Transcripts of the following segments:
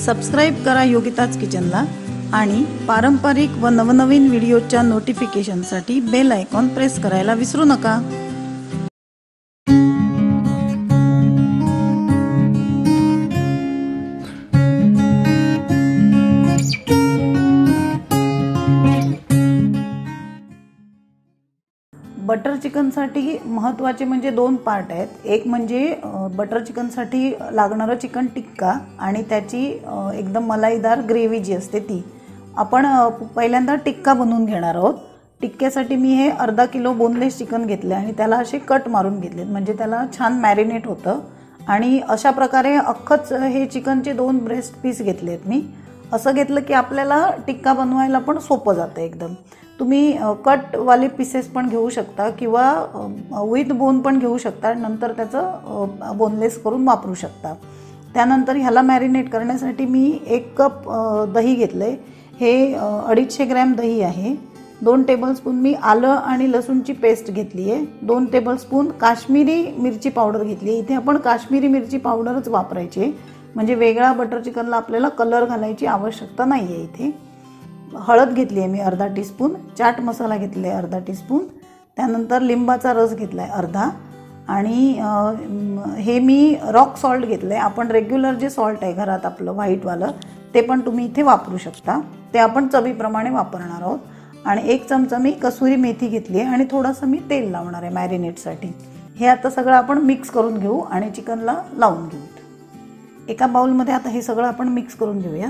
Subscribe करा योगिताज किचनला आणि पारंपरिक व नवनवीन व्हिडिओच्या नोटिफिकेशनसाठी बेल आयकॉन प्रेस करायला विसरू नका। बटर चिकन साठी महत्त्वाचे म्हणजे दोन पार्ट आहेत। एक म्हणजे बटर चिकन साठी लागणारा चिकन टिक्का आणि त्याची एकदम मलाईदार ग्रेव्ही जी असते ती आपण पहिल्यांदा टिक्का बनवून घेणार आहोत। टिक्क्यासाठी मी हे अर्धा किलो बोनलेस चिकन घेतले आणि त्याला असे कट मारून घेतले म्हणजे त्याला छान मॅरिनेट होतं। आणि अशा प्रकारे अख्खच हे चिकनचे दोन ब्रेस्ट पीस घेतलेत मी। असं घेतलं की आपल्याला टिक्का बनवायला पण सोपं जातं एकदम। तुम्ही कट वाले पीसेस पण घेऊ शकता किंवा विथ बोन पण घेऊ शकता, नंतर त्याचं बोनलेस करून वापरू शकता। त्यानंतर ह्याला मॅरिनेट करण्यासाठी मी 1 कप दही घेतले। हे 250 ग्रॅम दही आहे। 2 टेबलस्पून मी आलं आणि लसूणची पेस्ट घेतली आहे। 2 टेबलस्पून काश्मीरी मिरची पावडर घेतली आहे। इथे आपण काश्मीरी मिरची पावडरच वापरायची आहे म्हणजे वेगळा बटर चिकनला आपल्याला कलर घालायची आवश्यकता नाही आहे। इथे हळद घेतली आहे मी अर्धा टीस्पून, चाट मसाला घेतला आहे अर्धा टीस्पून, त्यानंतर लिंबाचा रस घेतला आहे अर्धा आणि हे मी रॉक सॉल्ट घेतलं आहे। आपण रेग्युलर जे सॉल्ट आहे घरात आपलं व्हाईटवालं ते पण तुम्ही इथे वापरू शकता, ते आपण चवीप्रमाणे वापरणार आहोत। आणि 1 चमचा मी कसुरी मेथी घेतली आहे आणि थोडंसं मी तेल लावणार आहे मॅरिनेटसाठी। हे आता सगळं आपण मिक्स करून घेऊ आणि चिकनला लावून घेऊ। एका बाउलमध्ये आता हे सगळं आपण मिक्स करून घेऊया।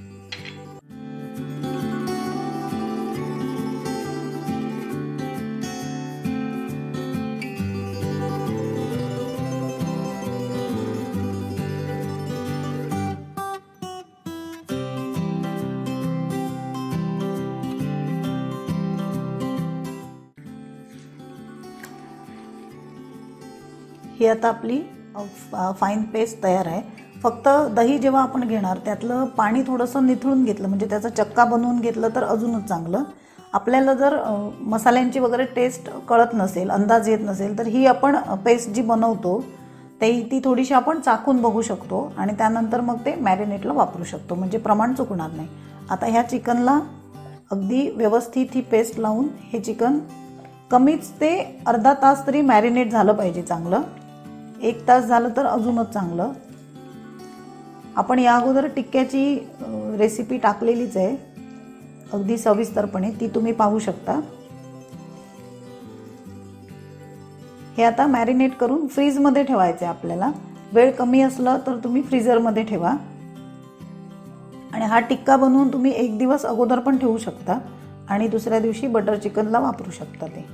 ही आता आपली फाईन पेस्ट तयार आहे। फक्त दही जेव्हा आपण घेणार त्यातलं पाणी थोडंसं निथळून घेतलं म्हणजे त्याचा चक्का बनवून घेतलं तर अजूनच चांगलं। आपल्याला जर मसाल्यांची वगैरे टेस्ट कळत नसेल, अंदाज येत नसेल तर ही आपण पेस्ट जी बनवतो ती थोडीशी आपण चाखून बघू शकतो आणि त्यानंतर मग ते मॅरिनेटला वापरू शकतो म्हणजे प्रमाण चुकणार नाही। आता ह्या चिकनला अगदी व्यवस्थित ही पेस्ट लावून हे चिकन कमीच ते अर्धा तास तरी मॅरिनेट झालं पाहिजे चांगलं। 1 तास झालं तर अजूनच चांगलं। आपण या अगोदर टिक्क्याची रेसिपी टाकलेलीच आहे अगदी सविस्तरपणे, ती तुम्ही पाहू शकता। हे आता मॅरिनेट करून फ्रीजमध्ये ठेवायचं आहे आपल्याला। वेळ कमी असला तर तुम्ही फ्रीझरमध्ये ठेवा आणि हा टिक्का बनवून तुम्ही 1 दिवस अगोदर पण ठेवू शकता आणि दुसऱ्या दिवशी बटर चिकनला वापरू शकता ते।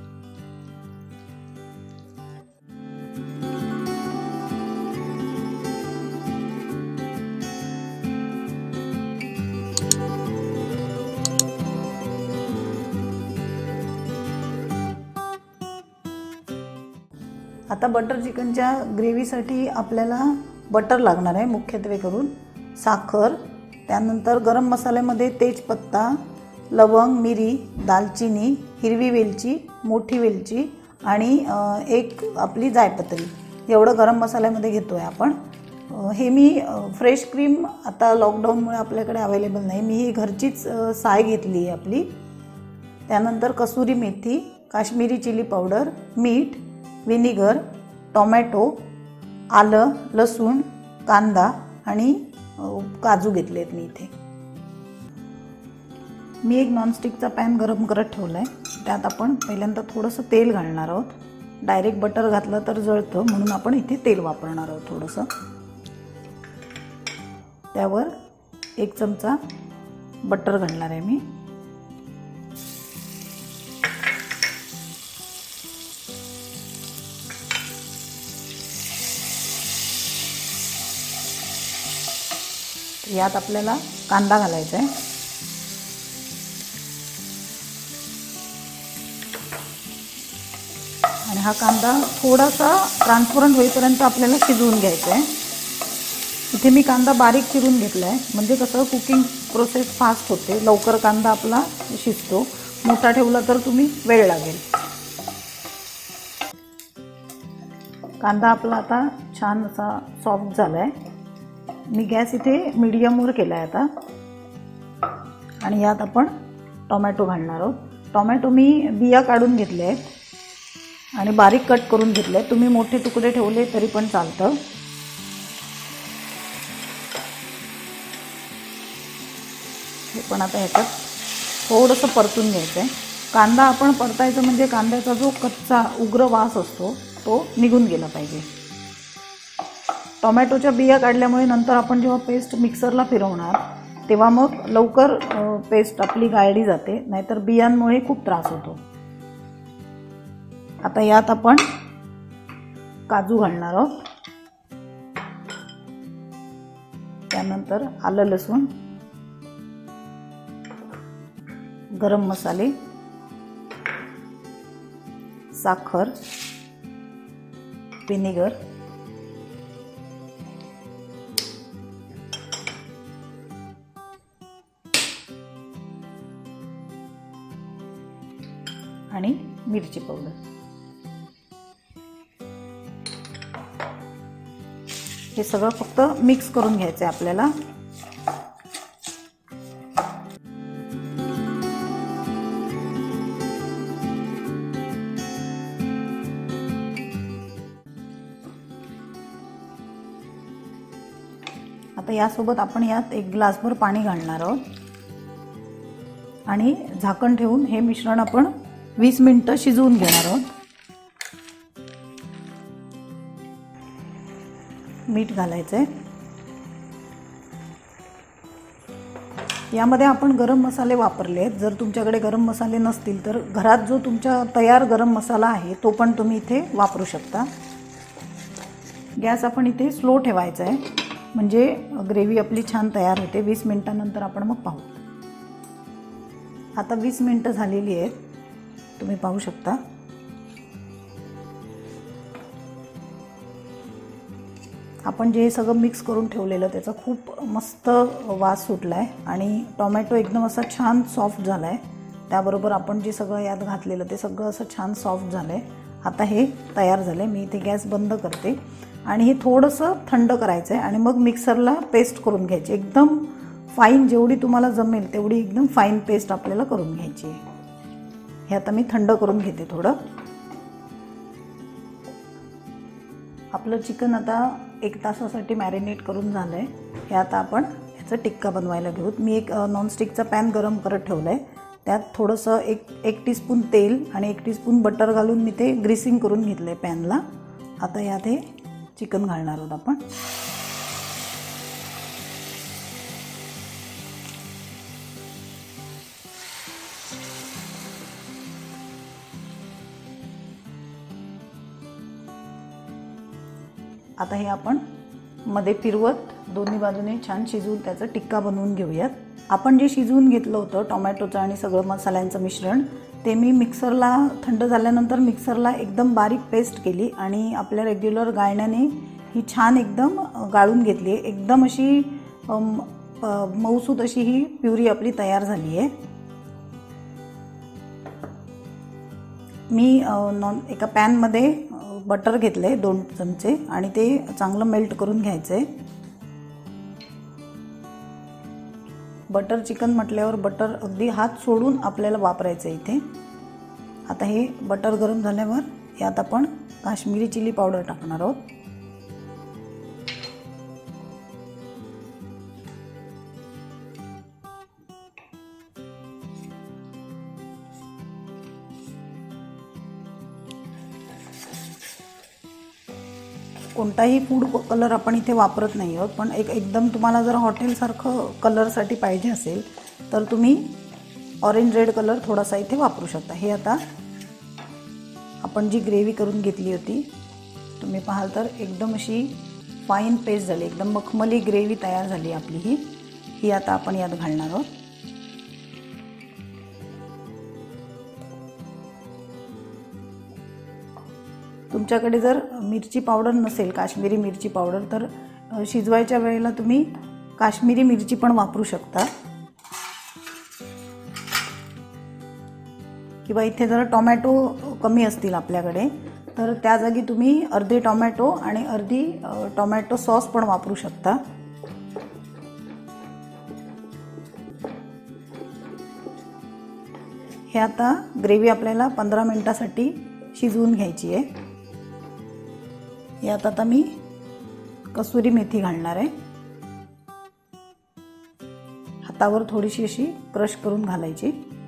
आता बटर चिकनच्या ग्रेव्हीसाठी आपल्याला बटर लागणार आहे मुख्यत्वे करून, साखर, त्यानंतर गरम मसाल्यामध्ये तेजपत्ता, लवंग, मिरी, दालचिनी, हिरवी वेलची, मोठी वेलची आणि 1 आपली जायपत्री एवढं गरम मसाल्यामध्ये घेतो आहे आपण। हे मी फ्रेश क्रीम आता लॉकडाऊनमुळे आपल्याकडे अवेलेबल नाही, मी ही घरचीच साय घेतली आहे आपली। त्यानंतर कसुरी मेथी, काश्मीरी चिली पावडर, मीठ, विनेगर, टोमॅटो, आलं, लसूण, कांदा आणि काजू घेतले आहेत मी इथे। मी एक नॉनस्टिकचा पॅन गरम करत ठेवला आहे, त्यात आपण पहिल्यांदा थोडंसं तेल घालणार आहोत। डायरेक्ट बटर घातलं तर जळतं म्हणून आपण इथे तेल वापरणार आहोत थोडंसं। त्यावर 1 चमचा बटर घालणार आहे मी। यात आपल्याला कांदा घालायचा आहे आणि हा कांदा थोडासा ट्रान्सपरंट होईपर्यंत आपल्याला शिजवून घ्यायचा आहे। इथे मी कांदा बारीक चिरून घेतला आहे म्हणजे कसं कुकिंग प्रोसेस फास्ट होते, लवकर कांदा आपला शिजतो। मोठा ठेवला तर तुम्ही वेळ लागेल। कांदा आपला आता छान असा सॉफ्ट झाला आहे। मी गॅस इथे मीडियमवर केला आहे आता. आणि यात आपण टोमॅटो घालणार आहोत. टोमॅटो मी बिया काढून घेतले आहेत आणि बारीक कट करून घेतले. तुम्ही मोठे तुकडे ठेवले तरी पण चालतं. हे पण आता ह्याच्यात थोडंसं परतून घ्यायचं आहे. कांदा आपण परतायचं म्हणजे कांद्याचा जो कच्चा उग्र वास असतो तो निघून गेला पाहिजे. टोमॅटोच्या बिया काढल्यामुळे नंतर आपण जेव्हा पेस्ट मिक्सरला फिरवणार तेव्हा मग लवकर पेस्ट आपली गाळली जाते, नाहीतर बियांमुळे खूप त्रास होतो. आता यात आपण काजू घालणार आहोत. त्यानंतर आलं लसूण, गरम मसाले, साखर, व्हिनेगर, आणि मिरची पावडर. हे सगळं फक्त मिक्स करून घ्यायचं आहे आपल्याला. आता यासोबत आपण यात 1 ग्लासभर पाणी घालणार आहोत आणि झाकण ठेवून हे मिश्रण आपण 20 मिनिटं शिजवून घेणार आहोत. मीठ घालायचं आहे. यामध्ये आपण गरम मसाले वापरले आहेत. जर तुमच्याकडे गरम मसाले नसतील तर घरात जो तुमच्या तयार गरम मसाला आहे तो पण तुम्ही इथे वापरू शकता. गॅस आपण इथे स्लो ठेवायचा आहे म्हणजे ग्रेव्ही आपली छान तयार होते. 20 मिनिटांनंतर आपण मग पाहू. आता 20 मिनिटं झालेली आहेत, तुम्ही पाहू शकता. आपण जे सगळं मिक्स करून ठेवलेलं त्याचा खूप मस्त वास सुटला आहे आणि टोमॅटो एकदम असा छान सॉफ्ट झाला आहे. त्याबरोबर आपण जे सगळं यात घातलेलं ते सगळं असं छान सॉफ्ट झालं आहे. आता हे तयार झालं आहे. मी इथे गॅस बंद करते आणि हे थोडंसं थंड करायचं आहे आणि मग मिक्सरला पेस्ट करून घ्यायची. एकदम फाईन, जेवढी तुम्हाला जमेल तेवढी एकदम फाईन पेस्ट आपल्याला करून घ्यायची आहे. हे आता मी थंड करून घेते थोडं. आपलं चिकन आता 1 तासासाठी मॅरिनेट करून झालं आहे. हे आता आपण याचा टिक्का बनवायला घेऊत. मी एक नॉनस्टिकचा पॅन गरम करत ठेवला आहे. त्यात थोडंसं एक टीस्पून तेल आणि 1 टीस्पून बटर घालून मी ते ग्रीसिंग करून घेतलं आहे पॅनला. आता यात हे चिकन घालणार आहोत आपण. आता हे आपण मध्ये फिरवत दोन्ही बाजूने छान शिजवून त्याचा टिक्का बनवून घेऊयात. आपण जे शिजवून घेतलं होतं टोमॅटोचं आणि सगळं मसाल्यांचं मिश्रण ते मी मिक्सरला थंड झाल्यानंतर मिक्सरला एकदम बारीक पेस्ट केली आणि आपल्या रेग्युलर गाळण्याने ही छान एकदम गाळून घेतली आहे. एकदम अशी मऊसूत अशी ही प्युरी आपली तयार झाली आहे. मी एका पॅनमध्ये बटर घेतले 2 चमचे आणि ते चांगलं मेल्ट करून घ्यायचं आहे. बटर चिकन म्हटल्यावर बटर अगदी हात सोडून आपल्याला वापरायचं आहे इथे. आता हे बटर गरम झाल्यावर यात आपण काश्मीरी चिली पावडर टाकणार आहोत. कोणताही फूड कलर आपण इथे वापरत नाही आहोत, पण एकदम तुम्हाला जर हॉटेलसारखं कलरसाठी पाहिजे असेल तर तुम्ही ऑरेंज रेड कलर थोडासा इथे वापरू शकता. हे आता आपण जी ग्रेव्ही करून घेतली होती तुम्ही पाहाल तर एकदम अशी फाईन पेस्ट झाली, एकदम मखमली ग्रेव्ही तयार झाली आपली. ही आता आपण यात घालणार आहोत. तुमच्याकडे जर मिरची पावडर नसेल, काश्मीरी मिरची पावडर, तर शिजवायच्या वेळेला तुम्ही काश्मीरी मिरची पण वापरू शकता. किंवा इथे जर टोमॅटो कमी असतील आपल्याकडे तर त्या जागी तुम्ही अर्धे टोमॅटो आणि अर्धी टोमॅटो सॉस पण वापरू शकता. हे आता ग्रेव्ही आपल्याला 15 मिनिटासाठी शिजवून घ्यायची आहे. यात आता मी कसुरी मेथी घालणार आहे. हातावर थोडीशी अशी क्रश करून घालायची.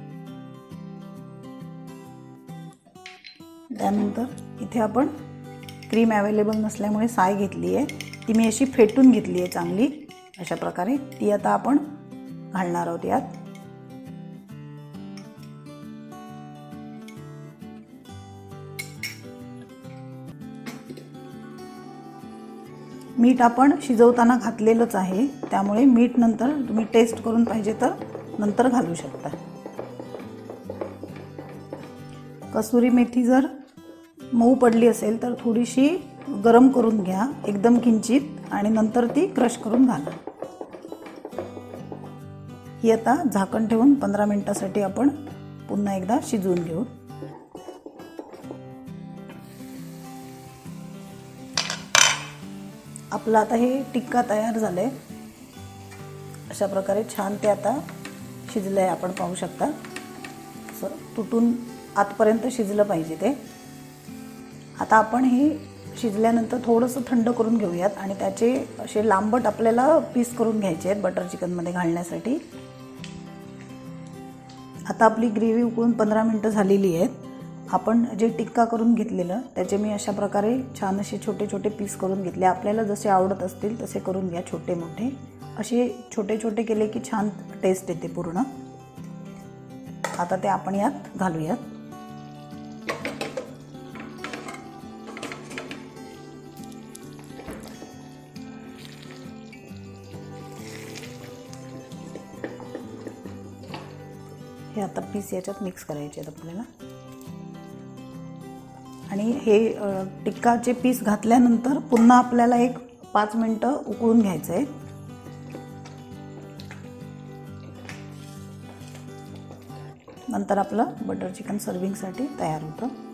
त्यानंतर इथे आपण क्रीम अवेलेबल नसल्यामुळे साय घेतली आहे, ती मी अशी फेटून घेतली आहे चांगली अशा प्रकारे. ती आता आपण घालणार आहोत यात. मीठ आपण शिजवताना घातलेलंच आहे, त्यामुळे मीठ नंतर तुम्ही टेस्ट करून पाहिजे तर नंतर घालू शकता. कसुरी मेथी जर मऊ पडली असेल तर थोडीशी गरम करून घ्या एकदम किंचित, आणि नंतर ती क्रश करून घाला. ही आता झाकण ठेवून 15 मिनिटासाठी आपण पुन्हा एकदा शिजवून घेऊ. आपलं आता हे टिक्का तयार झालंय. अशा प्रकारे छान ते आता शिजलंय, आपण पाहू शकता. असं तुटून आतपर्यंत शिजलं पाहिजे ते. आता आपण हे शिजल्यानंतर थोडंसं थंड करून घेऊयात आणि त्याचे असे लांबट आपल्याला पीस करून घ्यायचे आहेत बटर चिकनमध्ये घालण्यासाठी. आता आपली ग्रेव्ही उकळून 15 मिनिटं झालेली आहेत. आपण जे टिक्का करून घेतलेलं त्याचे मी अशा प्रकारे छान असे छोटे छोटे पीस करून घेतले. आपल्याला जसे आवडत असतील तसे करून घ्या, छोटे मोठे. असे छोटे छोटे केले की छान टेस्ट येते पूर्ण. आता ते आपण यात घालूयात. हे आता पीस याच्यात मिक्स करायचे आहेत आपल्याला. आणि हे टिक्काचे पीस घातल्यानंतर पुन्हा आपल्याला एक 5 मिनिटं उकळून घ्यायचं आहे. नंतर आपलं बटर चिकन सर्विंगसाठी तयार होतं.